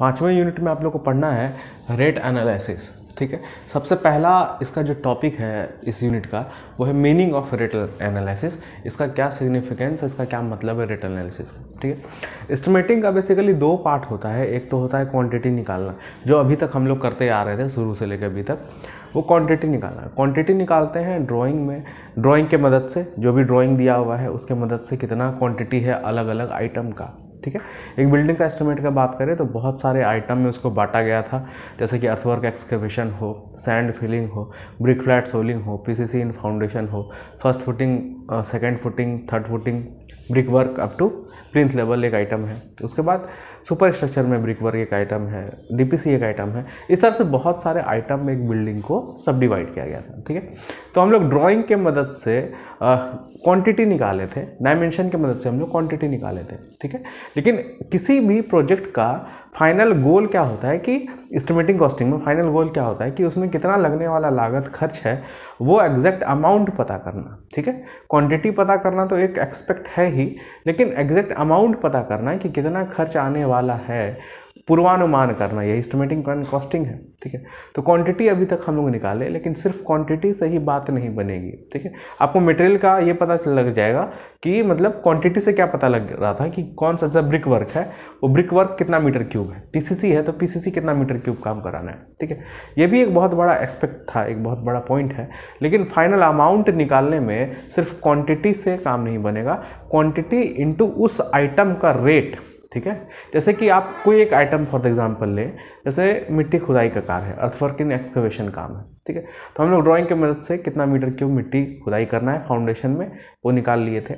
5वें यूनिट में आप लोग को पढ़ना है रेट एनालिसिस। ठीक है, सबसे पहला इसका जो टॉपिक है इस यूनिट का वो है मीनिंग ऑफ रेट एनालिसिस। इसका क्या सिग्निफिकेंस है, इसका क्या मतलब है रेट एनालिसिस का। ठीक है, एस्टिमेटिंग का बेसिकली 2 पार्ट होता है। एक तो होता है क्वांटिटी निकालना, जो अभी तक हम लोग करते आ रहे थे शुरू से लेकर अभी तक, वो क्वांटिटी निकालना। क्वांटिटी निकालते हैं ड्राइंग में, ड्राइंग के मदद से, जो भी ड्राइंग दिया हुआ है उसके मदद से कितना क्वांटिटी है अलग अलग आइटम का। ठीक है, एक बिल्डिंग का एस्टिमेट का बात करें तो बहुत सारे आइटम में उसको बांटा गया था, जैसे कि अर्थवर्क एक्सकेवेशन हो, सैंड फिलिंग हो, ब्रिक फ्लैट सोलिंग हो, पीसीसी इन फाउंडेशन हो, first footing, second footing, third footing, brick work up to plinth level एक आइटम है। उसके बाद सुपर स्ट्रक्चर में ब्रिक वर्क एक आइटम है, डीपीसी एक आइटम है। इस तरह से बहुत सारे आइटम में एक बिल्डिंग को सब डिवाइड किया गया था। ठीक है, तो हम लोग ड्राइंग के मदद से क्वांटिटी निकाले थे, डायमेंशन के मदद से हम लोग क्वांटिटी निकाले थे। ठीक है, लेकिन किसी भी प्रोजेक्ट का फाइनल गोल क्या होता है कि एस्टिमेटिंग कॉस्टिंग में फाइनल गोल क्या होता है कि उसमें कितना लगने वाला लागत खर्च है वो एग्जैक्ट अमाउंट पता करना। ठीक है, क्वांटिटी पता करना तो एक एक्सपेक्ट है ही, लेकिन एग्जैक्ट अमाउंट पता करना है कि कितना खर्च आने वाला है, पूर्वानुमान करना, यही एस्टिमेटिंग कॉस्टिंग है। ठीक है, तो क्वांटिटी अभी तक हम लोग निकाले, लेकिन सिर्फ क्वांटिटी से ही बात नहीं बनेगी। ठीक है, आपको मटेरियल का ये पता लग जाएगा कि मतलब क्वांटिटी से क्या पता लग रहा था कि कौन सा जब ब्रिक वर्क है वो ब्रिक वर्क कितना मीटर क्यूब है, पीसीसी है तो पीसीसी कितना मीटर क्यूब काम कराना है। ठीक है, ये भी एक बहुत बड़ा एस्पेक्ट था, एक बहुत बड़ा पॉइंट है, लेकिन फाइनल अमाउंट निकालने में सिर्फ क्वांटिटी से काम नहीं बनेगा, क्वांटिटी इंटू उस आइटम का रेट। ठीक है, जैसे कि आप कोई एक आइटम फॉर एग्जांपल लें, जैसे मिट्टी खुदाई का कार्य है, अर्थवर्क इन एक्सकवेशन काम है। ठीक है, तो हम लोग ड्राइंग की मदद से कितना मीटर क्यूब मिट्टी खुदाई करना है फाउंडेशन में वो निकाल लिए थे।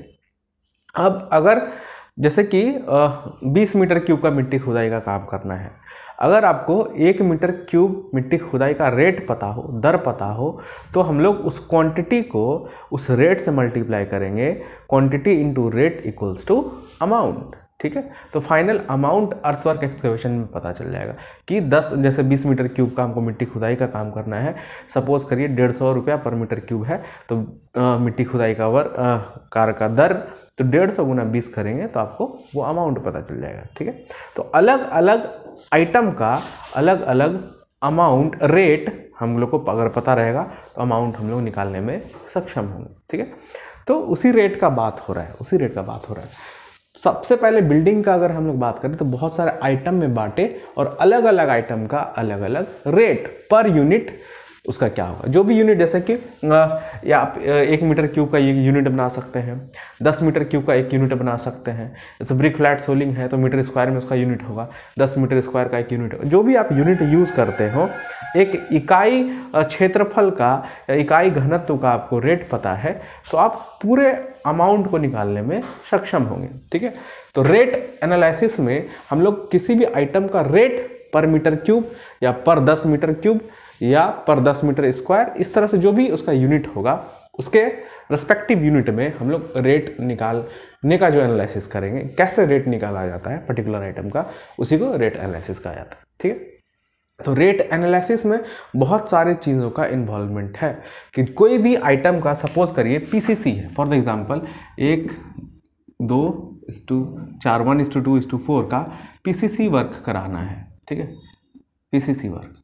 अब अगर जैसे कि 20 मीटर क्यूब का मिट्टी खुदाई का काम करना है, अगर आपको 1 मीटर क्यूब मिट्टी खुदाई का रेट पता हो, दर पता हो, तो हम लोग उस क्वांटिटी को उस रेट से मल्टीप्लाई करेंगे, quantity into rate equals to amount. ठीक है, तो फाइनल अमाउंट अर्थवर्क एक्सकवेशन में पता चल जाएगा कि 10 जैसे 20 मीटर क्यूब का हमको मिट्टी खुदाई का काम करना है, सपोज करिए 150 रुपया पर मीटर क्यूब है, तो मिट्टी खुदाई का कार्य का दर तो 150 गुना 20 करेंगे तो आपको वो अमाउंट पता चल जाएगा। ठीक है, तो अलग अलग आइटम का अलग अलग अमाउंट रेट हम लोग को अगर पता रहेगा तो अमाउंट हम लोग निकालने में सक्षम होंगे। ठीक है, तो उसी रेट का बात हो रहा है, उसी रेट का बात हो रहा है। सबसे पहले बिल्डिंग का अगर हम लोग बात करें तो बहुत सारे आइटम में बांटे और अलग अलग आइटम का अलग अलग रेट पर यूनिट उसका क्या होगा। जो भी यूनिट, जैसे कि या आप 1 मीटर क्यूब का एक यूनिट बना सकते हैं, 10 मीटर क्यूब का एक यूनिट बना सकते हैं। जैसे ब्रिक फ्लैट सोलिंग है तो मीटर स्क्वायर में उसका यूनिट होगा, 10 मीटर स्क्वायर का एक यूनिट होगा। जो भी आप यूनिट यूज़ करते हो, एक इकाई क्षेत्रफल का या इकाई घनत्व का आपको रेट पता है तो आप पूरे अमाउंट को निकालने में सक्षम होंगे। ठीक है, तो रेट एनालिसिस में हम लोग किसी भी आइटम का रेट पर मीटर क्यूब या पर 10 मीटर क्यूब या पर 10 मीटर स्क्वायर, इस तरह से जो भी उसका यूनिट होगा उसके रेस्पेक्टिव यूनिट में हम लोग रेट निकालने का जो एनालिसिस करेंगे, कैसे रेट निकाला जाता है पर्टिकुलर आइटम का, उसी को रेट एनालिसिस कहा जाता है। ठीक है, तो रेट एनालिसिस में बहुत सारी चीज़ों का इन्वॉल्वमेंट है कि कोई भी आइटम का, सपोज करिए पीसीसी है फॉर एग्जांपल, 1, 2:4, 1:2:4 का पीसीसी वर्क कराना है। ठीक है, पीसीसी वर्क,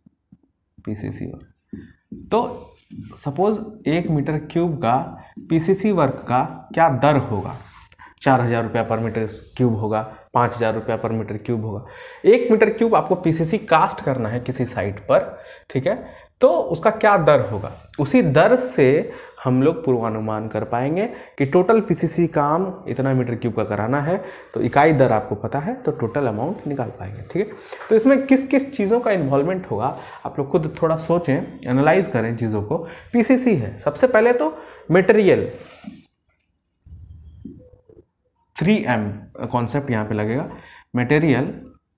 तो सपोज 1 मीटर क्यूब का पीसीसी वर्क का क्या दर होगा, 4000 रुपया पर मीटर क्यूब होगा, 5000 रुपया पर मीटर क्यूब होगा। 1 मीटर क्यूब आपको पीसीसी कास्ट करना है किसी साइट पर। ठीक है, तो उसका क्या दर होगा, उसी दर से हम लोग पूर्वानुमान कर पाएंगे कि टोटल पीसीसी काम इतना मीटर क्यूब का कराना है, तो इकाई दर आपको पता है तो टोटल अमाउंट निकाल पाएंगे। ठीक है, तो इसमें किस किस चीज़ों का इन्वॉल्वमेंट होगा आप लोग खुद थोड़ा सोचें, एनालाइज करें चीज़ों को। पीसीसी है, सबसे पहले तो मटेरियल, 3M कॉन्सेप्ट यहाँ पे लगेगा, मटेरियल,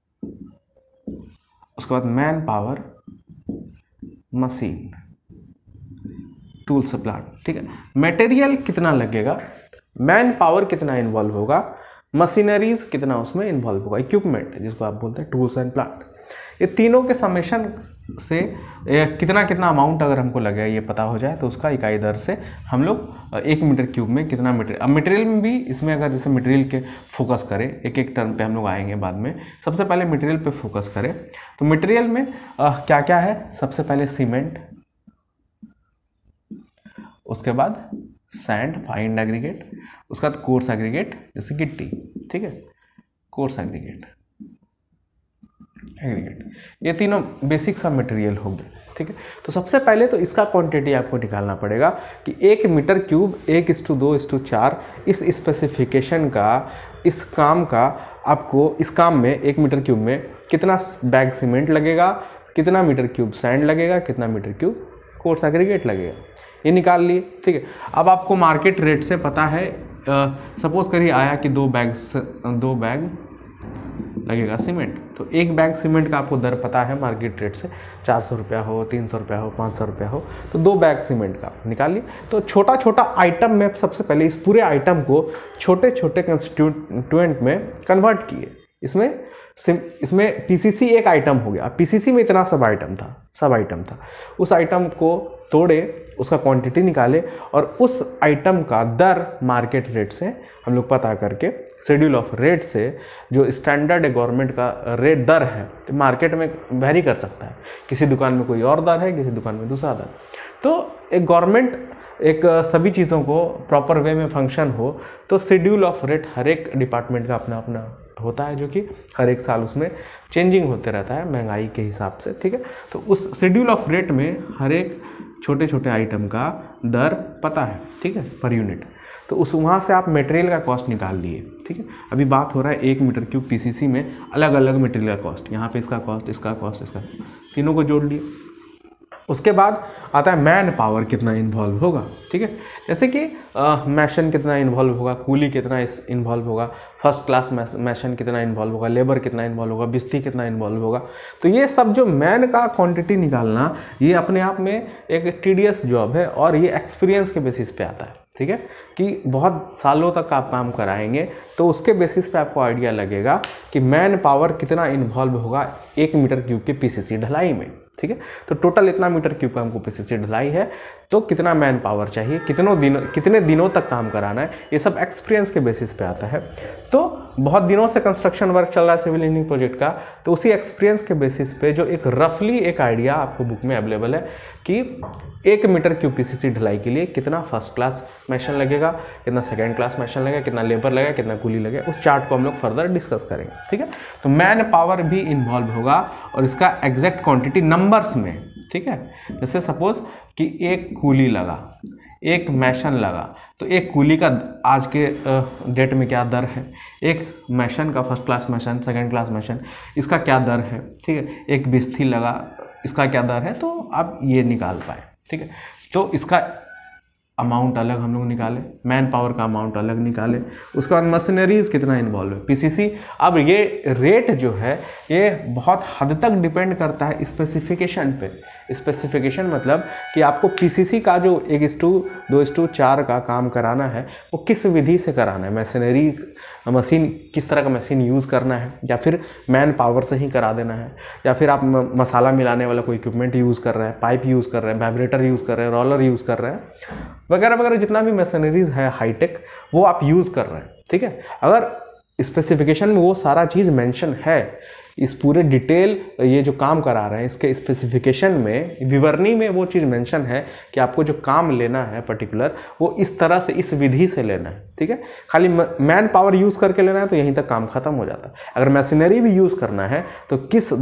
उसके बाद man power, machine, tools plant. ठीक है, मटेरियल कितना लगेगा, मैन पावर कितना इन्वॉल्व होगा, मशीनरीज कितना उसमें इन्वॉल्व होगा, इक्विपमेंट जिसको आप बोलते हैं टूल्स एंड प्लांट, ये तीनों के समेशन से कितना कितना अमाउंट अगर हमको लगेगा ये पता हो जाए तो उसका इकाई दर से हम लोग 1 मीटर क्यूब में कितना मटेरियल, अब मटेरियल में भी इसमें अगर जैसे मटेरियल के फोकस करें, एक एक टर्म पे हम लोग आएंगे बाद में, सबसे पहले मटेरियल पे फोकस करें तो मटेरियल में क्या क्या है, सबसे पहले सीमेंट, उसके बाद सैंड फाइन एग्रीगेट, उसके बाद कोर्स एग्रीगेट जैसे गिट्टी, ठीक है, कोर्स एग्रीगेट, ये तीनों बेसिक सा मटेरियल हो गए, ठीक है। तो सबसे पहले तो इसका क्वांटिटी आपको निकालना पड़ेगा कि 1 मीटर क्यूब 1:2:4 इस स्पेसिफिकेशन का, इस काम का, आपको इस काम में 1 मीटर क्यूब में कितना बैग सीमेंट लगेगा, कितना मीटर क्यूब सैंड लगेगा, कितना मीटर क्यूब कोर्स एग्रीगेट लगेगा, ये निकाल लिए, ठीक है। अब आपको मार्केट रेट से पता है, सपोज करिए आया कि 2 बैग लगेगा सीमेंट, तो 1 बैग सीमेंट का आपको दर पता है मार्केट रेट से, 400 रुपया हो, 300 रुपया हो, 500 रुपया हो, तो 2 बैग सीमेंट का निकाल लिए। तो छोटा छोटा आइटम में सबसे पहले इस पूरे आइटम को छोटे छोटे कंस्टिट्यूएंट में कन्वर्ट किए। इसमें पीसीसी एक आइटम हो गया, पीसीसी में इतना सब आइटम था, उस आइटम को तोड़े, उसका क्वांटिटी निकाले और उस आइटम का दर मार्केट रेट से हम लोग पता करके, शेड्यूल ऑफ रेट से, जो स्टैंडर्ड गवर्नमेंट का रेट दर है, तो मार्केट में वेरी कर सकता है, किसी दुकान में कोई और दर है, किसी दुकान में दूसरा दर। तो एक गवर्नमेंट एक सभी चीज़ों को प्रॉपर वे में फंक्शन हो तो शेड्यूल ऑफ रेट हर एक डिपार्टमेंट का अपना अपना होता है, जो कि हर एक साल उसमें चेंजिंग होते रहता है महंगाई के हिसाब से, ठीक है। तो उस शेड्यूल ऑफ रेट में हर एक छोटे छोटे आइटम का दर पता है, ठीक है, पर यूनिट। तो उस वहाँ से आप मटेरियल का कॉस्ट निकाल लिए, ठीक है। अभी बात हो रहा है 1 मीटर क्यूब पीसीसी में अलग अलग मटेरियल का कॉस्ट, यहाँ पे इसका कॉस्ट, इसका कॉस्ट, इसका, तीनों को जोड़ लिए। उसके बाद आता है मैन पावर कितना इन्वॉल्व होगा, ठीक है। जैसे कि मैशन कितना इन्वॉल्व होगा, कूली कितना इन्वॉल्व होगा, फर्स्ट क्लास मैशन कितना इन्वॉल्व होगा, लेबर कितना इन्वॉल्व होगा, बिस्ती कितना इन्वॉल्व होगा। तो ये सब जो मैन का क्वांटिटी निकालना, ये अपने आप में एक टीडियस जॉब है और ये एक्सपीरियंस के बेसिस पे आता है, ठीक है, कि बहुत सालों तक आप काम कराएंगे तो उसके बेसिस पे आपको आइडिया लगेगा कि मैन पावर कितना इन्वॉल्व होगा 1 मीटर क्यूब के पीसीसी ढलाई में, ठीक है। तो टोटल इतना मीटर क्यूब का हमको पीसीसी ढलाई है, तो कितना मैन पावर चाहिए, कितने दिनों तक काम कराना है, ये सब एक्सपीरियंस के बेसिस पे आता है। तो बहुत दिनों से कंस्ट्रक्शन वर्क चल रहा है सिविल इंजीनियरिंग प्रोजेक्ट का, तो उसी एक्सपीरियंस के बेसिस पे जो एक रफली एक आइडिया आपको बुक में अवेलेबल है कि 1 मीटर क्यूब पीसीसी ढलाई के लिए कितना फर्स्ट क्लास मैशन लगेगा, कितना सेकेंड क्लास मैशन लगेगा, कितना लेबर लगेगा, कितना कूली लगेगा, उस चार्ट को हम लोग फर्दर डिस्कस करेंगे, ठीक है। तो मैन पावर भी इन्वॉल्व होगा और इसका एग्जैक्ट क्वांटिटी नंबर्स में, ठीक है। जैसे सपोज कि 1 कूली लगा, 1 मैशन लगा, तो 1 कूली का आज के डेट में क्या दर है, 1 मैशन का first class mason, second class mason, इसका क्या दर है, ठीक है। 1 बिस्ती लगा, इसका क्या दर है, तो आप ये निकाल पाए, ठीक है। तो इसका अमाउंट अलग हम लोग निकाले, मैन पावर का अमाउंट अलग निकाले। उसके बाद मशीनरीज कितना इन्वॉल्व है, पीसीसी। अब ये रेट जो है ये बहुत हद तक डिपेंड करता है स्पेसिफिकेशन पे। स्पेसिफिकेशन मतलब कि आपको पीसीसी का जो 1:2:4 का काम कराना है वो किस विधि से कराना है, मशीन किस तरह का मशीन यूज़ करना है, या फिर मैन पावर से ही करा देना है, या फिर आप मसाला मिलाने वाला कोई इक्विपमेंट यूज़ कर रहे हैं, पाइप यूज़ कर रहे हैं, वाइब्रेटर यूज़ कर रहे हैं, रोलर यूज़ कर रहे हैं, वगैरह वगैरह, जितना भी मशीनरीज है हाईटेक वो आप यूज़ कर रहे हैं, ठीक है। अगर स्पेसिफिकेशन में वो सारा चीज़ मेंशन है, इस पूरे डिटेल ये जो काम करा रहे हैं इसके स्पेसिफिकेशन में, विवरणी में वो चीज़ मेंशन है कि आपको जो काम लेना है पर्टिकुलर वो इस तरह से, इस विधि से लेना है, ठीक है। खाली मैन पावर यूज़ करके लेना है तो यहीं तक काम खत्म हो जाता है। अगर मशीनरी भी यूज़ करना है तो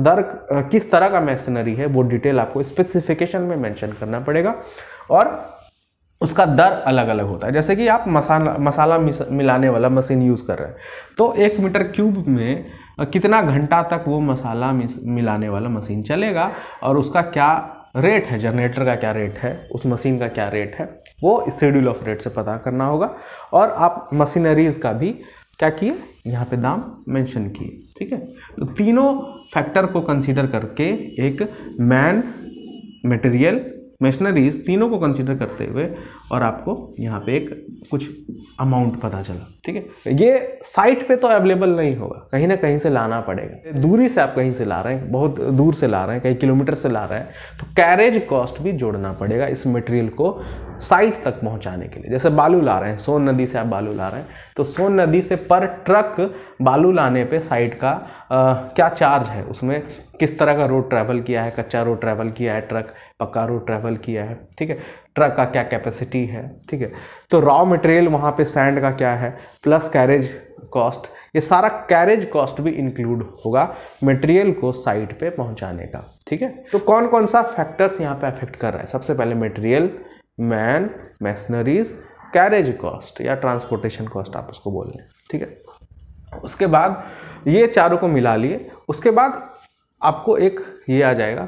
किस तरह का मशीनरी है वो डिटेल आपको स्पेसिफिकेशन में मेंशन करना पड़ेगा और उसका दर अलग अलग होता है। जैसे कि आप मसाला मिलाने वाला मशीन यूज़ कर रहे हैं तो 1 मीटर क्यूब में कितना घंटा तक वो मसाला मिलाने वाला मशीन चलेगा और उसका क्या रेट है, जनरेटर का क्या रेट है, उस मशीन का क्या रेट है, वो शेड्यूल ऑफ रेट से पता करना होगा। और आप मशीनरीज का भी क्या किए, यहाँ पे दाम मेंशन किए, ठीक है। तो तीनों फैक्टर को कंसीडर करके एक मैन, मटेरियल मशीनरीज तीनों को कंसीडर करते हुए और आपको यहाँ पे एक कुछ अमाउंट पता चला, ठीक है। ये साइट पे तो अवेलेबल नहीं होगा, कहीं ना कहीं से लाना पड़ेगा। दूरी से आप कहीं से ला रहे हैं, बहुत दूर से ला रहे हैं, कई किलोमीटर से ला रहे हैं, तो कैरेज कॉस्ट भी जोड़ना पड़ेगा इस मटेरियल को साइट तक पहुंचाने के लिए। जैसे बालू ला रहे हैं, सोन नदी से आप बालू ला रहे हैं, तो सोन नदी से पर ट्रक बालू लाने पे साइट का क्या चार्ज है, उसमें किस तरह का रोड ट्रैवल किया है, कच्चा रोड ट्रैवल किया है, ट्रक पक्का रोड ट्रैवल किया है, ठीक है, ट्रक का क्या कैपेसिटी है, ठीक है। तो रॉ मटेरियल वहाँ पे सैंड का क्या है, प्लस कैरेज कॉस्ट, ये सारा कैरेज कॉस्ट भी इंक्लूड होगा मटेरियल को साइट पे पहुँचाने का, ठीक है। तो कौन कौन सा फैक्टर्स यहाँ पे अफेक्ट कर रहा है? सबसे पहले material, man, machineries, carriage cost या ट्रांसपोर्टेशन कॉस्ट आप उसको बोल लें, ठीक है। उसके बाद ये चारों को मिला लिए, उसके बाद आपको एक ये आ जाएगा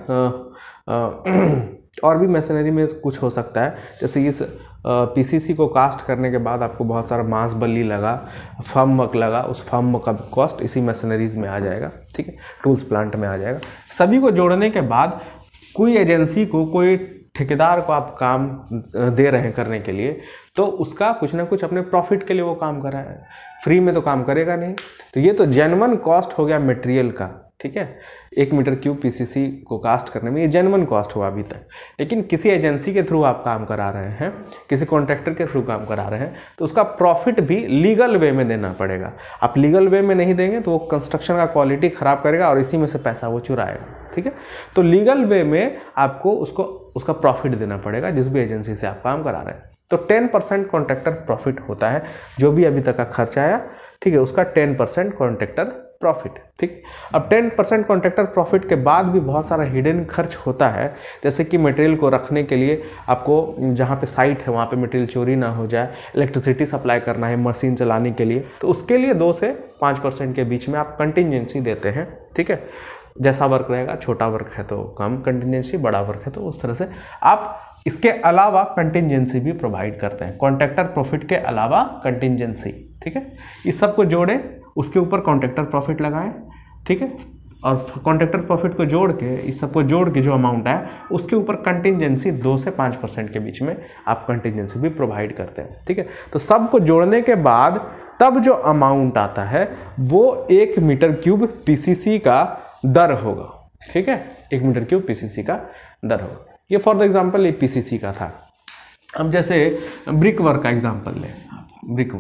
और भी मशीनरी में कुछ हो सकता है, जैसे इस पीसीसी को कास्ट करने के बाद आपको बहुत सारा मांस बल्ली लगा, फर्म वर्क लगा, उस फर्म वर्क का कॉस्ट इसी मशीनरीज में आ जाएगा, ठीक है, टूल्स प्लांट में आ जाएगा। सभी को जोड़ने के बाद कोई एजेंसी को, कोई ठेकेदार को आप काम दे रहे हैं करने के लिए, तो उसका कुछ ना कुछ अपने प्रॉफिट के लिए वो काम कर रहा है, फ्री में तो काम करेगा नहीं। तो ये तो जेन्युइन कॉस्ट हो गया मटेरियल का, ठीक है। 1 मीटर क्यूब पीसीसी को कास्ट करने में ये जेन्युइन कॉस्ट हुआ अभी तक। लेकिन किसी एजेंसी के थ्रू आप काम करा रहे हैं, किसी कॉन्ट्रैक्टर के थ्रू काम करा रहे हैं, तो उसका प्रॉफिट भी लीगल वे में देना पड़ेगा। आप लीगल वे में नहीं देंगे तो वो कंस्ट्रक्शन का क्वालिटी ख़राब करेगा और इसी में से पैसा वो चुराएगा, ठीक है। तो लीगल वे में आपको उसका प्रॉफिट देना पड़ेगा जिस भी एजेंसी से आप काम करा रहे हैं। तो 10% कॉन्ट्रैक्टर प्रॉफिट होता है, जो भी अभी तक का खर्चा आया, ठीक है, उसका 10% कॉन्ट्रैक्टर प्रॉफिट, ठीक। अब 10% कॉन्ट्रैक्टर प्रॉफिट के बाद भी बहुत सारा हिडन खर्च होता है, जैसे कि मटेरियल को रखने के लिए आपको जहाँ पे साइट है वहाँ पे मटेरियल चोरी ना हो जाए, इलेक्ट्रिसिटी सप्लाई करना है मशीन चलाने के लिए, तो उसके लिए 2 से 5% के बीच में आप कंटिजेंसी देते हैं, ठीक है। जैसा वर्क रहेगा, छोटा वर्क है तो कम कंटिजेंसी, बड़ा वर्क है तो उस तरह से आप इसके अलावा कंटिजेंसी भी प्रोवाइड करते हैं, कॉन्ट्रैक्टर प्रॉफिट के अलावा कंटिजेंसी, ठीक है। इस सब को जोड़ें, उसके ऊपर कॉन्ट्रैक्टर प्रॉफिट लगाएं, ठीक है, और कॉन्ट्रैक्टर प्रॉफिट को जोड़ के, इस सब को जोड़ के जो अमाउंट है उसके ऊपर कंटिजेंसी 2 से 5% के बीच में आप कंटिजेंसी भी प्रोवाइड करते हैं, ठीक है। तो सबको जोड़ने के बाद तब जो अमाउंट आता है वो 1 मीटर क्यूब पीसीसी का दर होगा, ठीक है, 1 मीटर क्यूब पीसीसी का दर होगा। ये फॉर द एग्जांपल ये पीसीसी का था। अब जैसे ब्रिक वर्क का एग्जांपल लें, ब्रिक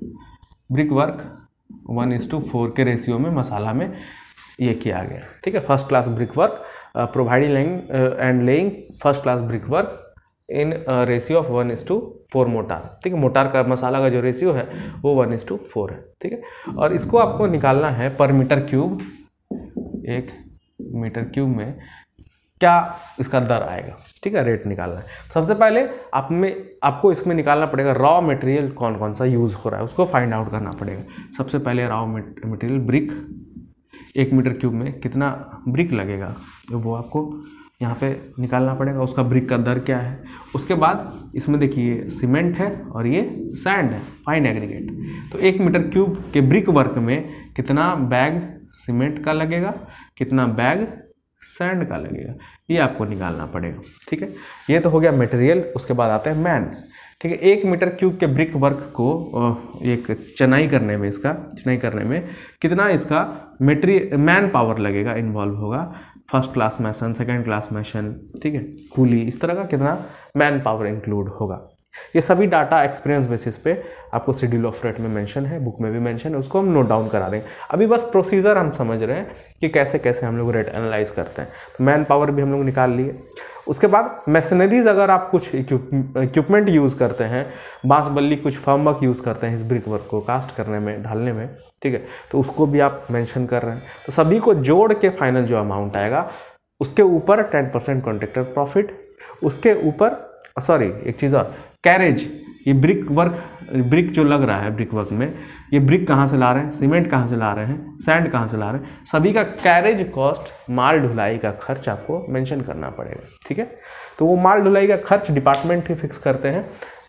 वर्क 1:4 के रेशियो में मसाला में ये किया गया, ठीक है। First class brick work providing and laying first class brick work in ratio of 1:4 mortar, ठीक है। मोटार का मसाला का जो रेशियो है वो 1:4 है, ठीक है। और इसको आपको निकालना है पर मीटर क्यूब, 1 मीटर क्यूब में क्या इसका दर आएगा, ठीक है, रेट निकालना है। सबसे पहले आपको इसमें निकालना पड़ेगा रॉ मटेरियल कौन कौन सा यूज़ हो रहा है, उसको फाइंड आउट करना पड़ेगा। सबसे पहले raw material brick, 1 metre cube में कितना ब्रिक लगेगा वो आपको यहाँ पे निकालना पड़ेगा, उसका ब्रिक का दर क्या है। उसके बाद इसमें देखिए सीमेंट है और ये सैंड है, फाइन एग्रीगेट। तो 1 मीटर क्यूब के ब्रिक वर्क में कितना बैग सीमेंट का लगेगा, कितना बैग सैंड का लगेगा, ये आपको निकालना पड़ेगा, ठीक है। ये तो हो गया मटेरियल। उसके बाद आता है मैन, ठीक है। 1 मीटर क्यूब के ब्रिक वर्क को एक चनाई करने में कितना इसका मैन पावर लगेगा, इन्वॉल्व होगा, first class mason, second class mason, ठीक है, कूली, इस तरह का कितना मैन पावर इंक्लूड होगा। ये सभी डाटा एक्सपीरियंस बेसिस पे आपको शेड्यूल ऑफ रेट में मेंशन है, बुक में भी मेंशन है, उसको हम नोट डाउन करा देंगे। अभी बस प्रोसीजर हम समझ रहे हैं कि कैसे कैसे हम लोग रेट एनालाइज करते हैं। तो मैन पावर भी हम लोग निकाल लिए। उसके बाद मशीनरीज, अगर आप कुछ इक्विपमेंट यूज़ करते हैं, बांस बल्ली, कुछ फर्म वर्क यूज़ करते हैं इस ब्रिक वर्क को कास्ट करने में, ढालने में, ठीक है, तो उसको भी आप मेंशन कर रहे हैं। तो सभी को जोड़ के फाइनल जो अमाउंट आएगा उसके ऊपर 10% कॉन्ट्रैक्टर प्रॉफिट, उसके ऊपर एक चीज़ और, कैरेज, ये ब्रिक जो लग रहा है ब्रिक वर्क में, ये ब्रिक कहाँ से ला रहे हैं, सीमेंट कहाँ से ला रहे हैं, सैंड कहाँ से ला रहे हैं, सभी का कैरेज कॉस्ट, माल ढुलाई का खर्च आपको मेंशन करना पड़ेगा, ठीक है। तो वो माल ढुलाई का खर्च डिपार्टमेंट ही फिक्स करते हैं,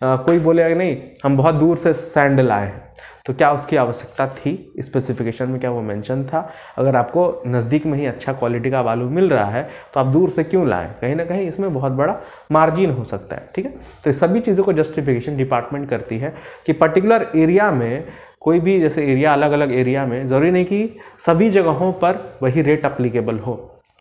कोई बोलेगा नहीं हम बहुत दूर से सैंड लाए हैं, तो क्या उसकी आवश्यकता थी? स्पेसिफिकेशन में क्या वो मेंशन था? अगर आपको नज़दीक में ही अच्छा क्वालिटी का बालू मिल रहा है तो आप दूर से क्यों लाएं? कहीं ना कहीं इसमें बहुत बड़ा मार्जिन हो सकता है, ठीक है। तो इस सभी चीज़ों को जस्टिफिकेशन डिपार्टमेंट करती है कि पर्टिकुलर एरिया में कोई भी, जैसे एरिया अलग अलग एरिया में, ज़रूरी नहीं कि सभी जगहों पर वही रेट अप्लीकेबल हो।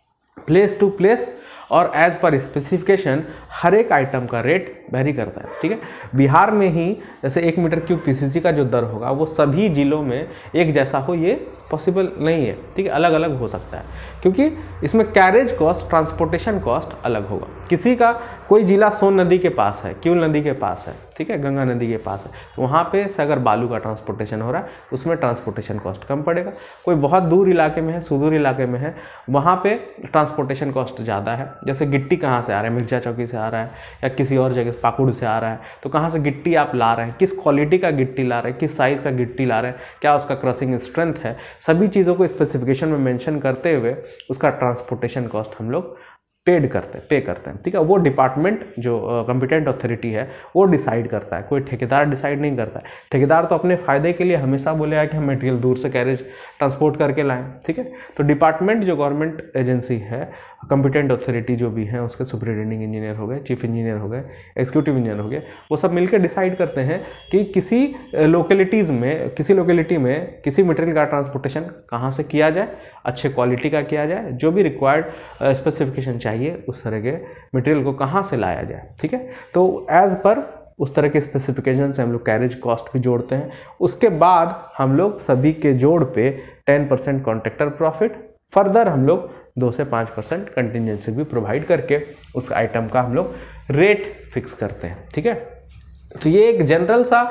प्लेस टू प्लेस और एज पर स्पेसिफिकेशन हर एक आइटम का रेट वेरी करता है, ठीक है। बिहार में ही जैसे 1 मीटर क्यूब पीसीसी का जो दर होगा वो सभी जिलों में एक जैसा हो, ये पॉसिबल नहीं है, ठीक है, अलग अलग हो सकता है, क्योंकि इसमें कैरेज कॉस्ट, ट्रांसपोर्टेशन कॉस्ट अलग होगा। किसी का, कोई जिला सोन नदी के पास है, क्यूल नदी के पास है, ठीक है, गंगा नदी के पास है, तो वहाँ पे से अगर बालू का ट्रांसपोर्टेशन हो रहा है उसमें ट्रांसपोर्टेशन कॉस्ट कम पड़ेगा। कोई बहुत दूर इलाके में है, सुदूर इलाके में है, वहाँ पे ट्रांसपोर्टेशन कॉस्ट ज़्यादा है। जैसे गिट्टी कहाँ से आ रहा है, मिर्जा चौकी से आ रहा है या किसी और जगह पाकुड़ से आ रहा है, तो कहाँ से गिट्टी आप ला रहे हैं, किस क्वालिटी का गिट्टी ला रहे हैं, किस साइज़ का गिट्टी ला रहे हैं, क्या उसका क्रशिंग स्ट्रेंथ है, सभी चीज़ों को स्पेसिफिकेशन में मेंशन करते हुए उसका ट्रांसपोर्टेशन कॉस्ट हम लोग पे करते हैं, ठीक है। वो डिपार्टमेंट जो कॉम्पिटेंट अथॉरिटी है वो डिसाइड करता है, कोई ठेकेदार डिसाइड नहीं करता है। ठेकेदार तो अपने फ़ायदे के लिए हमेशा बोलेगा कि हम मटेरियल दूर से कैरेज ट्रांसपोर्ट करके लाएं, ठीक है। तो डिपार्टमेंट जो गवर्नमेंट एजेंसी है, कॉम्पिटेंट अथॉरिटी जो भी हैं, उसके सुपरिटेंडिंग इंजीनियर हो गए, चीफ इंजीनियर हो गए, एग्जीक्यूटिव इंजीनियर हो गए, वो सब मिलकर डिसाइड करते हैं कि किसी लोकेलिटीज़ में, किसी लोकेलिटी में किसी मटेरियल का ट्रांसपोर्टेशन कहाँ से किया जाए, अच्छे क्वालिटी का किया जाए, जो भी रिक्वायर्ड स्पेसिफिकेशन चाहिए उस तरह के मटेरियल को कहाँ से लाया जाए, ठीक है। तो एज पर उस तरह के स्पेसिफिकेशन से हम लोग कैरेज कॉस्ट भी जोड़ते हैं। उसके बाद हम लोग सभी के जोड़ पे 10% कॉन्ट्रैक्टर प्रॉफिट, फर्दर हम लोग 2 से 5% कंटिजेंसी भी प्रोवाइड करके उस आइटम का हम लोग रेट फिक्स करते हैं, ठीक है। तो ये एक जनरल सा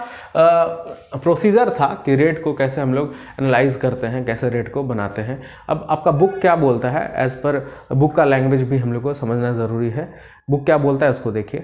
प्रोसीजर था कि रेट को कैसे हम लोग एनालाइज करते हैं, कैसे रेट को बनाते हैं। अब आपका बुक क्या बोलता है, एज पर बुक का लैंग्वेज भी हम लोग को समझना ज़रूरी है। बुक क्या बोलता है उसको देखिए।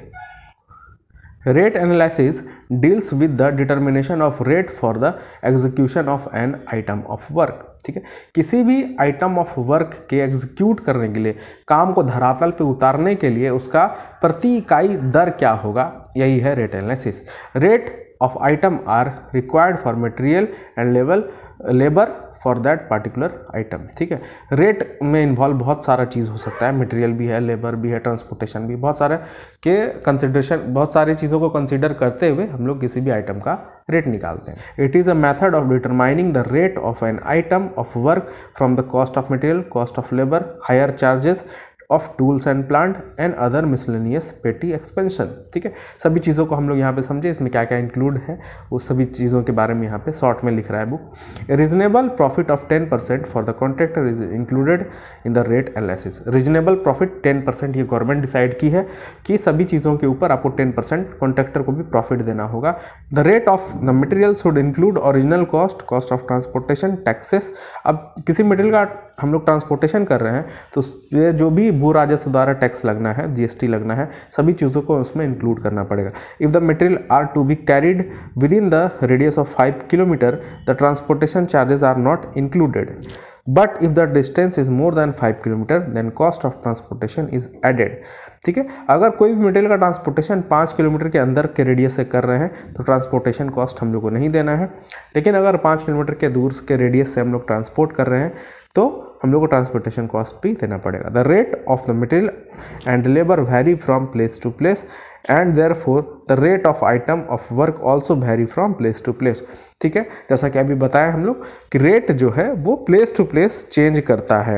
Rate analysis deals with the determination of rate for the execution of an item of work, ठीक है। किसी भी आइटम ऑफ वर्क के एग्जीक्यूट करने के लिए, काम को धरातल पे उतारने के लिए उसका प्रति इकाई दर क्या होगा, यही है rate analysis. Rate of item are required for material and labour for that particular item, ठीक है। रेट में इन्वॉल्व बहुत सारा चीज़ हो सकता है, मटेरियल भी है, लेबर भी है, ट्रांसपोर्टेशन भी, बहुत सारे के कंसिडरेशन, बहुत सारी चीज़ों को कंसीडर करते हुए हम लोग किसी भी आइटम का रेट निकालते हैं। It is a method of determining the rate of an item of work from the cost of material, cost of labour, hire charges of tools and plant and other miscellaneous petty expansion, ठीक है। सभी चीज़ों को हम लोग यहाँ पे समझे, इसमें क्या क्या इंक्लूड है वो सभी चीज़ों के बारे में यहाँ पे शॉर्ट में लिख रहा है book. Reasonable profit of 10% for the contractor is included in the rate analysis. Reasonable profit 10% ये गवर्नमेंट डिसाइड की है कि सभी चीज़ों के ऊपर आपको 10% कॉन्ट्रैक्टर को भी प्रॉफिट देना होगा। The rate of the material should include original cost, cost of transportation, taxes. अब किसी मटेरियल का हम लोग ट्रांसपोर्टेशन कर रहे हैं तो ये जो भी भू राजस्व द्वारा टैक्स लगना है, जीएसटी लगना है, सभी चीज़ों को उसमें इंक्लूड करना पड़ेगा। If the material are to be carried within the radius of 5 kilometre the transportation charges are not included, but if the distance is more than 5 kilometre then cost of transportation is added, ठीक है। अगर कोई भी material का transportation 5 kilometre के अंदर के radius से कर रहे हैं तो ट्रांसपोर्टेशन कॉस्ट हम लोग को नहीं देना है, लेकिन अगर 5 किलोमीटर के दूर के रेडियस से हम लोग ट्रांसपोर्ट कर रहे हैं तो हम लोग को ट्रांसपोर्टेशन कॉस्ट भी देना पड़ेगा। The rate of the material and labour vary from place to place and therefore the rate of item of work also vary from place to place, ठीक है। जैसा कि अभी बताया हम लोग कि रेट जो है वो प्लेस टू प्लेस चेंज करता है।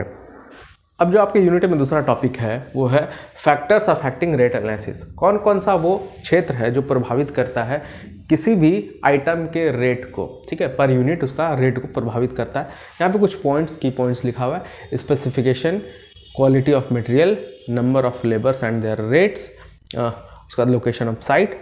अब जो आपके यूनिट में दूसरा टॉपिक है वो है फैक्टर्स अफेक्टिंग रेट एनालिसिस। कौन कौन सा वो क्षेत्र है जो प्रभावित करता है किसी भी आइटम के रेट को, ठीक है, पर यूनिट उसका रेट को प्रभावित करता है। यहाँ पे कुछ पॉइंट्स, की पॉइंट्स लिखा हुआ है। Specification, quality of material, number of labours and their rates, उसका location of site,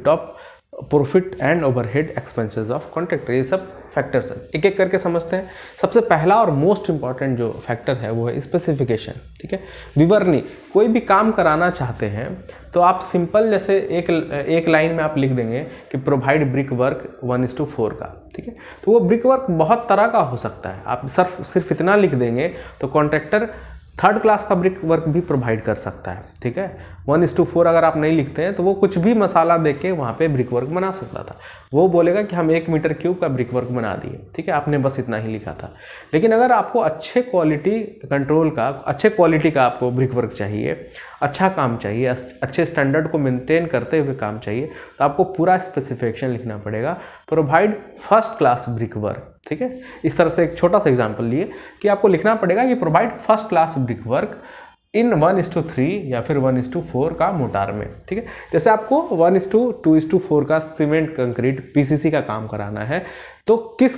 profit and overhead expenses of contractor, ये सब फैक्टर्स हैं। एक एक करके समझते हैं। सबसे पहला और मोस्ट इंपॉर्टेंट जो फैक्टर है वो है स्पेसिफिकेशन, ठीक है, विवरणी। कोई भी काम कराना चाहते हैं तो आप सिंपल जैसे एक लाइन में आप लिख देंगे कि प्रोवाइड ब्रिक वर्क 1:4 का, ठीक है। तो वो ब्रिक वर्क बहुत तरह का हो सकता है। आप सिर्फ इतना लिख देंगे तो कॉन्ट्रैक्टर थर्ड क्लास का ब्रिक वर्क भी प्रोवाइड कर सकता है, ठीक है। 1:4 अगर आप नहीं लिखते हैं तो वो कुछ भी मसाला दे के वहाँ पे ब्रिक वर्क बना सकता था। वो बोलेगा कि हम 1 मीटर क्यूब का ब्रिक वर्क बना दिए, ठीक है, आपने बस इतना ही लिखा था। लेकिन अगर आपको अच्छे क्वालिटी कंट्रोल का, अच्छे क्वालिटी का आपको ब्रिक वर्क चाहिए, अच्छा काम चाहिए, अच्छे स्टैंडर्ड को मेंटेन करते हुए काम चाहिए, तो आपको पूरा स्पेसिफिकेशन लिखना पड़ेगा, provide first class brick work, ठीक है। इस तरह से एक छोटा सा एग्जांपल लिए कि आपको लिखना पड़ेगा कि provide first class brick work in 1:3 या फिर 1:4 का मोटार में, ठीक है। जैसे आपको 1:2:4 का सीमेंट कंक्रीट पीसीसी का काम कराना है, तो किस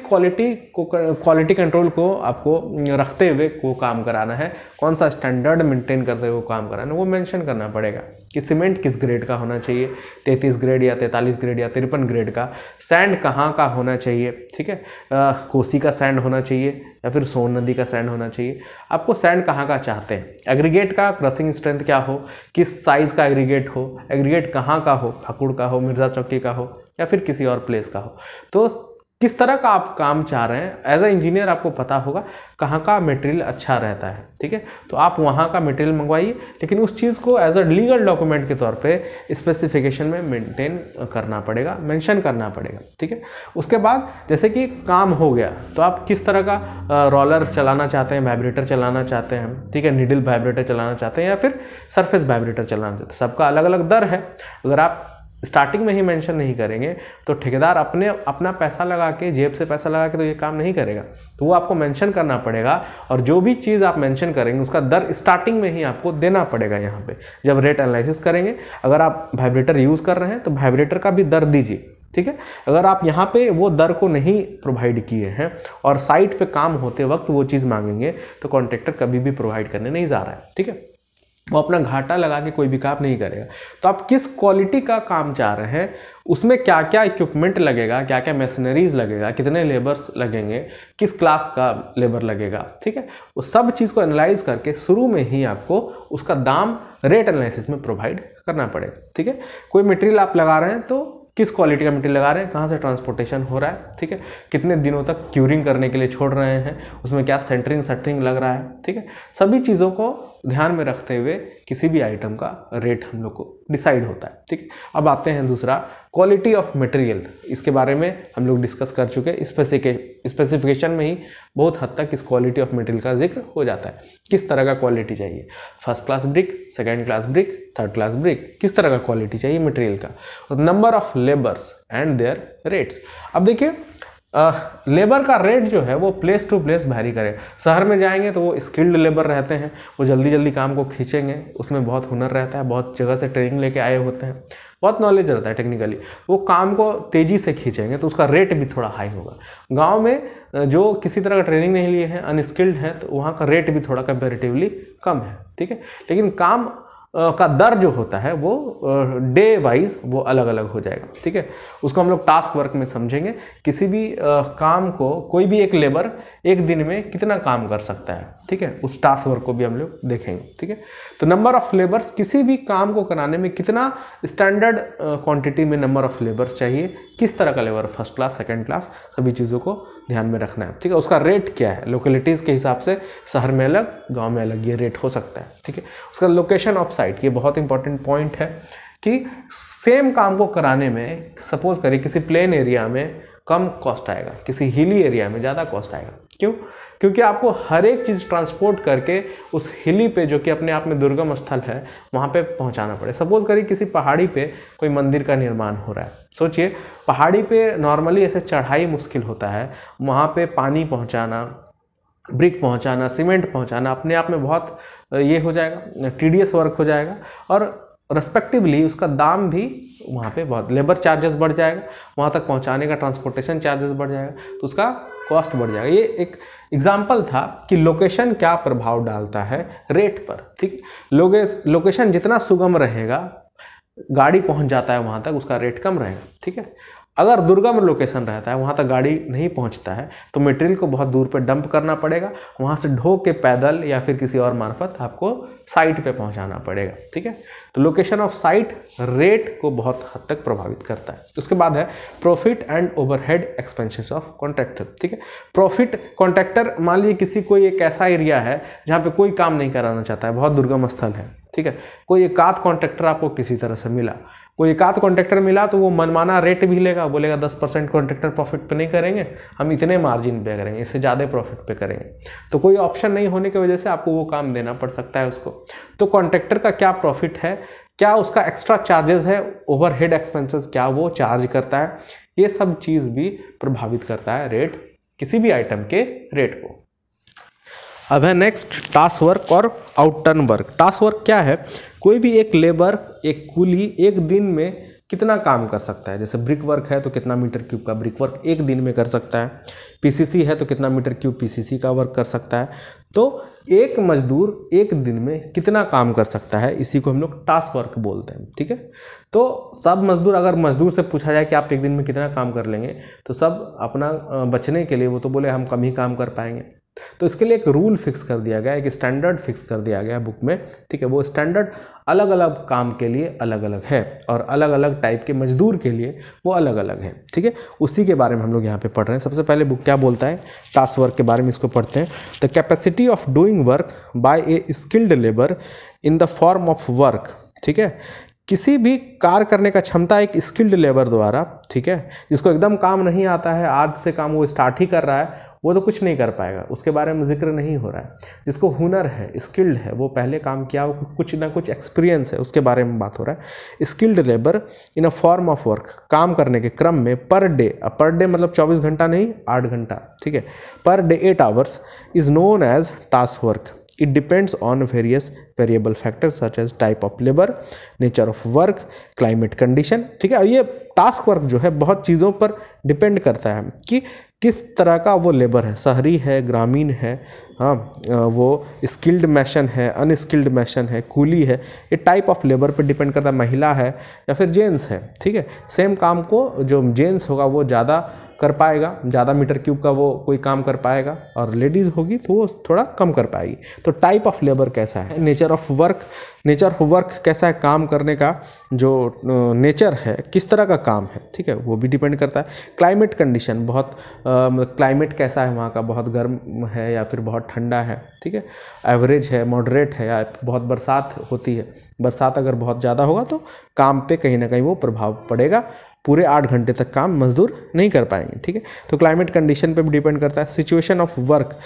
क्वालिटी कंट्रोल को आपको रखते हुए वो काम कराना है, कौन सा स्टैंडर्ड मेंटेन करते हुए वो काम कराना है, वो मेंशन करना पड़ेगा कि सीमेंट किस ग्रेड का होना चाहिए, 33 ग्रेड या 43 ग्रेड या 53 ग्रेड का, सैंड कहाँ का होना चाहिए, ठीक है, कोसी का सैंड होना चाहिए या फिर सोन नदी का सैंड होना चाहिए, आपको सैंड कहाँ का चाहते हैं, एग्रीगेट का क्रशिंग स्ट्रेंथ क्या हो, किस साइज़ का एग्रीगेट हो, एग्रीगेट कहाँ का हो, ठाकुर का हो, मिर्जा चौकी का हो या फिर किसी और प्लेस का हो, तो किस तरह का आप काम चाह रहे हैं। एज अ इंजीनियर आपको पता होगा कहाँ का मटेरियल अच्छा रहता है, ठीक है, तो आप वहाँ का मटेरियल मंगवाइए, लेकिन उस चीज़ को एज अ लीगल डॉक्यूमेंट के तौर पे स्पेसिफिकेशन में मेंटेन करना पड़ेगा, मेंशन करना पड़ेगा, ठीक है। उसके बाद जैसे कि काम हो गया तो आप किस तरह का रोलर चलाना चाहते हैं, वाइब्रेटर चलाना चाहते हैं, ठीक है, नीडल वाइब्रेटर चलाना चाहते हैं या फिर सरफेस वाइब्रेटर चलाना चाहते हैं, सबका अलग अलग दर है। अगर आप स्टार्टिंग में ही मेंशन नहीं करेंगे तो ठेकेदार अपना पैसा लगा के, जेब से पैसा लगा के तो ये काम नहीं करेगा, तो वो आपको मेंशन करना पड़ेगा, और जो भी चीज़ आप मेंशन करेंगे उसका दर स्टार्टिंग में ही आपको देना पड़ेगा। यहाँ पे जब रेट एनालिसिस करेंगे, अगर आप वाइब्रेटर यूज़ कर रहे हैं तो वाइब्रेटर का भी दर दीजिए, ठीक है। अगर आप यहाँ पे वो दर को नहीं प्रोवाइड किए हैं और साइट पे काम होते वक्त वो चीज़ मांगेंगे तो कॉन्ट्रैक्टर कभी भी प्रोवाइड करने नहीं जा रहा है, ठीक है, वो अपना घाटा लगा के कोई भी काम नहीं करेगा। तो आप किस क्वालिटी का काम चाह रहे हैं, उसमें क्या क्या इक्विपमेंट लगेगा, क्या क्या मशीनरीज लगेगा, कितने लेबर्स लगेंगे, किस क्लास का लेबर लगेगा, ठीक है, वो सब चीज़ को एनालाइज करके शुरू में ही आपको उसका दाम रेट एनालिसिस में प्रोवाइड करना पड़ेगा, ठीक है। कोई मटेरियल आप लगा रहे हैं तो किस क्वालिटी का मटेरियल लगा रहे हैं, कहाँ से ट्रांसपोर्टेशन हो रहा है, ठीक है, कितने दिनों तक क्यूरिंग करने के लिए छोड़ रहे हैं, उसमें क्या सेंटरिंग सटरिंग लग रहा है, ठीक है। सभी चीज़ों को ध्यान में रखते हुए किसी भी आइटम का रेट हम लोग को डिसाइड होता है, ठीक है। अब आते हैं दूसरा, क्वालिटी ऑफ मटेरियल। इसके बारे में हम लोग डिस्कस कर चुके हैं, स्पेसिफिकेशन में ही बहुत हद तक इस क्वालिटी ऑफ मटेरियल का जिक्र हो जाता है। किस तरह का क्वालिटी चाहिए, first class brick, second class brick, third class brick, किस तरह का क्वालिटी चाहिए मटेरियल का, number of labours and their rates. अब देखिए लेबर का रेट जो है वो प्लेस टू प्लेस वैरी करेगा। शहर में जाएंगे तो वो स्किल्ड लेबर रहते हैं, वो जल्दी जल्दी काम को खींचेंगे, उसमें बहुत हुनर रहता है, बहुत जगह से ट्रेनिंग लेके आए होते हैं, बहुत नॉलेज रहता है टेक्निकली, वो काम को तेज़ी से खींचेंगे तो उसका रेट भी थोड़ा हाई होगा। गांव में जो किसी तरह का ट्रेनिंग नहीं लिए हैं, अनस्किल्ड हैं, तो वहाँ का रेट भी थोड़ा कंपेरेटिवली कम है, ठीक है। लेकिन काम का दर जो होता है वो डे वाइज वो अलग अलग हो जाएगा, ठीक है। उसको हम लोग टास्क वर्क में समझेंगे। किसी भी काम को कोई भी एक लेबर एक दिन में कितना काम कर सकता है, ठीक है, उस टास्क वर्क को भी हम लोग देखेंगे, ठीक है। तो नंबर ऑफ लेबर्स, किसी भी काम को कराने में कितना स्टैंडर्ड क्वांटिटी में नंबर ऑफ लेबर्स चाहिए, किस तरह का labour, first class, second class, सभी चीज़ों को ध्यान में रखना है, ठीक है। उसका रेट क्या है, लोकेलिटीज़ के हिसाब से शहर में अलग, गांव में अलग ये रेट हो सकता है, ठीक है। उसका लोकेशन ऑफ साइट, ये बहुत इंपॉर्टेंट पॉइंट है कि सेम काम को कराने में सपोज करिए किसी प्लेन एरिया में कम कॉस्ट आएगा, किसी हिली एरिया में ज़्यादा कॉस्ट आएगा। क्यों? क्योंकि आपको हर एक चीज़ ट्रांसपोर्ट करके उस हिली पे, जो कि अपने आप में दुर्गम स्थल है, वहाँ पे पहुँचाना पड़े। सपोज करिए किसी पहाड़ी पे कोई मंदिर का निर्माण हो रहा है, सोचिए पहाड़ी पे नॉर्मली ऐसे चढ़ाई मुश्किल होता है, वहाँ पे पानी पहुँचाना, ब्रिक पहुँचाना, सीमेंट पहुँचाना अपने आप में बहुत ये हो जाएगा, टीडियस वर्क हो जाएगा, और रेस्पेक्टिवली उसका दाम भी वहाँ पे बहुत, लेबर चार्जेस बढ़ जाएगा, वहाँ तक पहुँचाने का ट्रांसपोर्टेशन चार्जेस बढ़ जाएगा, तो उसका कॉस्ट बढ़ जाएगा। ये एक एग्जाम्पल था कि लोकेशन क्या प्रभाव डालता है रेट पर, ठीक है। लोकेशन जितना सुगम रहेगा, गाड़ी पहुँच जाता है वहाँ तक, उसका रेट कम रहेगा, ठीक है। अगर दुर्गम लोकेशन रहता है, वहाँ तक गाड़ी नहीं पहुँचता है, तो मटेरियल को बहुत दूर पे डंप करना पड़ेगा, वहाँ से ढो के पैदल या फिर किसी और मार्फत आपको साइट पे पहुँचाना पड़ेगा। ठीक है, तो लोकेशन ऑफ साइट रेट को बहुत हद तक प्रभावित करता है। उसके बाद है profit and overhead expenses of contractor. ठीक है, प्रॉफिट कॉन्ट्रैक्टर, मान लीजिए किसी कोई एक ऐसा एरिया है जहाँ पे कोई काम नहीं कराना चाहता है, बहुत दुर्गम स्थल है। ठीक है, कोई एक आध कॉन्ट्रैक्टर आपको किसी तरह से मिला, कोई एक आध कॉन्ट्रैक्टर मिला तो वो मनमाना रेट भी लेगा, बोलेगा 10% कॉन्ट्रैक्टर प्रॉफिट पे नहीं करेंगे, हम इतने मार्जिन पे करेंगे, इससे ज़्यादा प्रॉफिट पे करेंगे। तो कोई ऑप्शन नहीं होने की वजह से आपको वो काम देना पड़ सकता है उसको। तो कॉन्ट्रैक्टर का क्या प्रॉफिट है, क्या उसका एक्स्ट्रा चार्जेस है, ओवरहेड एक्सपेंसेस क्या वो चार्ज करता है, ये सब चीज़ भी प्रभावित करता है रेट, किसी भी आइटम के रेट को। अब है नेक्स्ट टास्क वर्क और आउटटर्न वर्क। टास्क वर्क क्या है, कोई भी एक लेबर, एक कूली एक दिन में कितना काम कर सकता है। जैसे ब्रिक वर्क है तो कितना मीटर क्यूब का ब्रिक वर्क एक दिन में कर सकता है, पीसीसी है तो कितना मीटर क्यूब पीसीसी का वर्क कर सकता है। तो एक मजदूर एक दिन में कितना काम कर सकता है, इसी को हम लोग टास्क वर्क बोलते हैं। ठीक है, तो सब मजदूर, अगर मजदूर से पूछा जाए कि आप एक दिन में कितना काम कर लेंगे, तो सब अपना बचने के लिए वो तो बोले हम कम ही काम कर पाएंगे। तो इसके लिए एक रूल फिक्स कर दिया गया है, एक स्टैंडर्ड फिक्स कर दिया गया है बुक में। ठीक है, वो स्टैंडर्ड अलग अलग काम के लिए अलग अलग है और अलग अलग टाइप के मजदूर के लिए वो अलग अलग है। ठीक है, उसी के बारे में हम लोग यहाँ पे पढ़ रहे हैं। सबसे पहले बुक क्या बोलता है, टास्क वर्क के बारे में इसको पढ़ते हैं। The capacity of doing work by a skilled labour in the form of work. ठीक है, किसी भी कार्य करने का क्षमता एक स्किल्ड लेबर द्वारा, ठीक है, जिसको एकदम काम नहीं आता है, आज से काम वो स्टार्ट ही कर रहा है, वो तो कुछ नहीं कर पाएगा, उसके बारे में जिक्र नहीं हो रहा है। जिसको हुनर है, स्किल्ड है, वो पहले काम किया, वो कुछ ना कुछ एक्सपीरियंस है, उसके बारे में बात हो रहा है। Skilled labour in a form of work, काम करने के क्रम में पर डे मतलब 24 घंटा नहीं, 8 घंटा। ठीक है, per day 8 hours is known as task work. It depends on various variable factors such as type of labor, nature of work, climate condition। ठीक है, ये टास्क वर्क जो है बहुत चीज़ों पर डिपेंड करता है कि किस तरह का वो लेबर है, शहरी है, ग्रामीण है, हाँ, वो स्किल्ड मैशन है, अनस्किल्ड मैशन है, कूली है। ये टाइप ऑफ लेबर पर डिपेंड करता है, महिला है या फिर जेंट्स है। ठीक है, सेम काम को जो जेंट्स होगा वो ज़्यादा कर पाएगा, ज़्यादा मीटर क्यूब का वो कोई काम कर पाएगा, और लेडीज़ होगी तो वो थोड़ा कम कर पाएगी। तो टाइप ऑफ लेबर कैसा है, nature of work, nature of work कैसा है, काम करने का जो नेचर है, किस तरह का काम है, ठीक है, वो भी डिपेंड करता है। क्लाइमेट कंडीशन, बहुत क्लाइमेट कैसा है वहाँ का, बहुत गर्म है या फिर बहुत ठंडा है, ठीक है, एवरेज है, मॉडरेट है, या बहुत बरसात होती है, बरसात अगर बहुत ज़्यादा होगा तो काम पे कहीं ना कहीं वो प्रभाव पड़ेगा, पूरे 8 घंटे तक काम मजदूर नहीं कर पाएंगे। ठीक है, तो क्लाइमेट कंडीशन पे भी डिपेंड करता है। सिचुएशन ऑफ वर्क,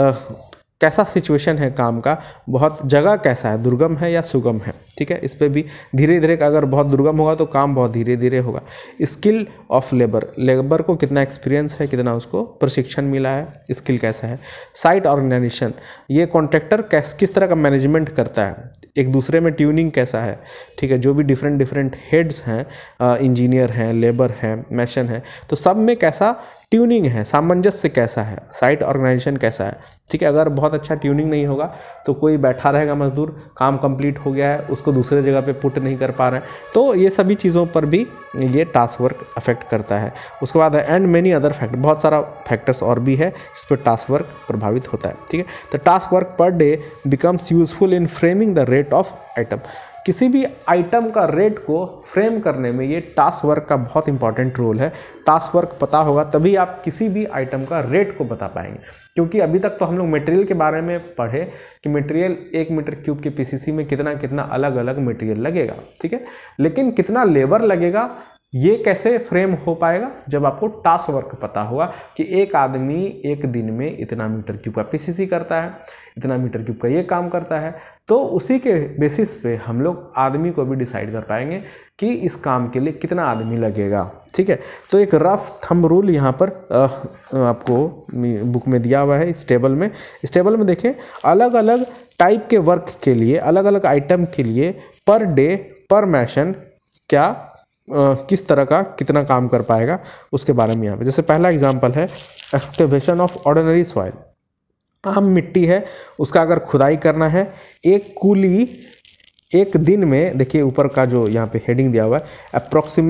कैसा सिचुएशन है काम का, बहुत जगह कैसा है, दुर्गम है या सुगम है। ठीक है, इस पर भी धीरे धीरे, अगर बहुत दुर्गम होगा तो काम बहुत धीरे धीरे होगा। स्किल ऑफ लेबर, लेबर को कितना एक्सपीरियंस है, कितना उसको प्रशिक्षण मिला है, स्किल कैसा है। साइट ऑर्गेनाइजेशन, ये कॉन्ट्रैक्टर किस तरह का मैनेजमेंट करता है, एक दूसरे में ट्यूनिंग कैसा है। ठीक है, जो भी डिफरेंट हेड्स हैं, इंजीनियर हैं, लेबर हैं, मैशन है, तो सब में कैसा ट्यूनिंग है, सामंजस्य कैसा है, साइट ऑर्गेनाइजेशन कैसा है। ठीक है, अगर बहुत अच्छा ट्यूनिंग नहीं होगा तो कोई बैठा रहेगा मजदूर, काम कंप्लीट हो गया है, उसको दूसरे जगह पे पुट नहीं कर पा रहे हैं, तो ये सभी चीज़ों पर भी ये टास्क वर्क अफेक्ट करता है। उसके बाद एंड मेनी अदर फैक्टर, बहुत सारा फैक्टर्स और भी है इस पर टास्क वर्क प्रभावित होता है। ठीक है, तो task work per day becomes useful in framing the rate of item. किसी भी आइटम का रेट को फ्रेम करने में ये टास्क वर्क का बहुत इंपॉर्टेंट रोल है। टास्क वर्क पता होगा तभी आप किसी भी आइटम का रेट को बता पाएंगे, क्योंकि अभी तक तो हम लोग मटेरियल के बारे में पढ़े कि मटेरियल 1 मीटर क्यूब के पीसीसी में कितना कितना अलग अलग मटेरियल लगेगा। ठीक है, लेकिन कितना लेबर लगेगा ये कैसे फ्रेम हो पाएगा, जब आपको टास्क वर्क पता होगा कि एक आदमी एक दिन में इतना मीटर क्यूब का पीसीसी करता है, इतना मीटर क्यूब का ये काम करता है, तो उसी के बेसिस पे हम लोग आदमी को भी डिसाइड कर पाएंगे कि इस काम के लिए कितना आदमी लगेगा। ठीक है, तो एक रफ थंब रूल यहाँ पर आपको बुक में दिया हुआ है। इस टेबल में देखें, अलग अलग टाइप के वर्क के लिए, अलग अलग आइटम के लिए पर डे पर मैशन क्या किस तरह का कितना काम कर पाएगा उसके बारे में यहाँ पे। जैसे पहला एग्जांपल है एक्सकेवेशन ऑफ ऑर्डिनरी सॉइल, आम मिट्टी है, उसका अगर खुदाई करना है, एक कूली एक दिन में, देखिए ऊपर का जो यहाँ पे हेडिंग दिया हुआ है, approximate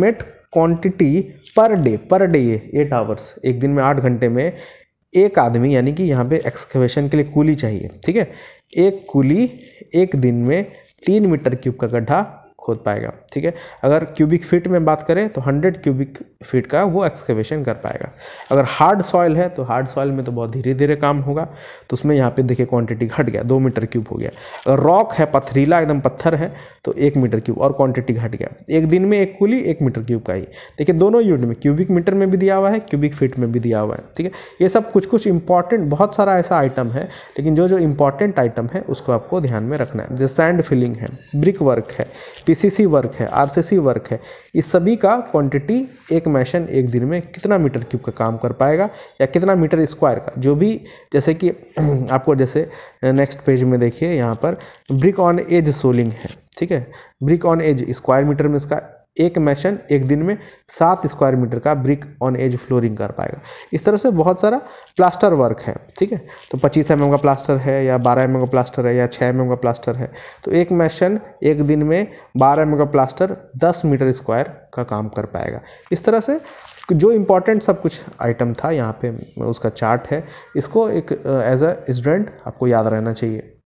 quantity per day 8 hours, एक दिन में 8 घंटे में एक आदमी, यानी कि यहाँ पे एक्सकवेशन के लिए कूली चाहिए, ठीक है, एक कूली एक दिन में 3 मीटर क्यूब का गड्ढा खोद पाएगा, ठीक है। अगर क्यूबिक फीट में बात करें तो 100 क्यूबिक फीट का वो एक्सकवेशन कर पाएगा। अगर हार्ड सॉइल है तो हार्ड सॉइल में तो बहुत धीरे धीरे काम होगा, तो उसमें यहाँ पे देखिए क्वांटिटी घट गया, 2 मीटर क्यूब हो गया। अगर रॉक है, पथरीला एकदम पत्थर है, तो 1 मीटर क्यूब और क्वांटिटी घट गया। एक दिन में एक कूली 1 मीटर क्यूब का ही। देखिए दोनों यूनिट में क्यूबिक मीटर में भी दिया हुआ है, क्यूबिक फीट में भी दिया हुआ है, ठीक है। ये सब कुछ कुछ इंपॉर्टेंट, बहुत सारा ऐसा आइटम है, लेकिन जो जो इंपॉर्टेंट आइटम है उसको आपको ध्यान में रखना है। जैसे सैंड फिलिंग है, ब्रिक वर्क है, पीसीसी वर्क है, आरसीसी वर्क है, इस सभी का क्वांटिटी एक मैशन एक दिन में कितना मीटर क्यूब का काम कर पाएगा या कितना मीटर स्क्वायर का, जो भी, जैसे कि आपको जैसे नेक्स्ट पेज में देखिए यहाँ पर ब्रिक ऑन एज सोलिंग है, ठीक है। Brick on edge square metre में इसका एक मैशन एक दिन में 7 स्क्वायर मीटर का ब्रिक ऑन एज फ्लोरिंग कर पाएगा। इस तरह से बहुत सारा प्लास्टर वर्क है, ठीक है। तो 25 mm का प्लास्टर है या 12 mm का प्लास्टर है या 6 mm का प्लास्टर है, तो एक मैशन एक दिन में 12 mm का प्लास्टर 10 मीटर स्क्वायर का काम कर पाएगा। इस तरह से जो इम्पोर्टेंट सब कुछ आइटम था यहाँ पे उसका चार्ट है, इसको एक एज अ स्टूडेंट आपको याद रहना चाहिए।